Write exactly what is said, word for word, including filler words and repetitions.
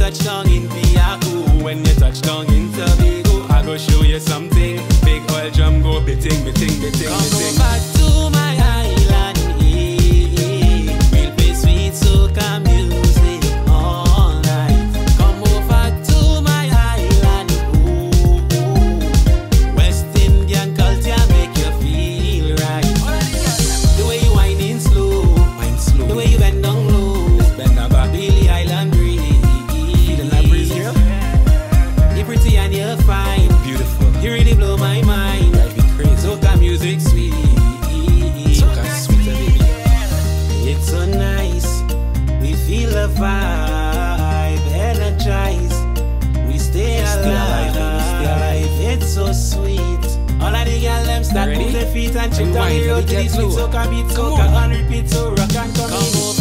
touch down in Piaco, when you touch down in Tobago, I go show you something. Big oil drum go bitting, bitting, bitting, Come bitting. Come back to my island, eh. We'll play sweet soca music all night. Come over to my island, oh, oh. West Indian culture make you feel right. The way you whining slow, Wine slow. the way you bend down low, Bend back. Billy Island breeze. Feeling that breeze, girl? You're pretty and you're fine. Beautiful. You really blow my mind. Drive me crazy. Soca music sweet. Soca sweeter, baby. It's so nice. We feel the vibe, energize. We stay alive. Stay alive, baby, stay alive. It's so sweet. All of the girls them start Ready? move their feet and check down Rewind, the road let to me the get sweet low. soca beat, Come soca on. on repeat, so rock and come, come over.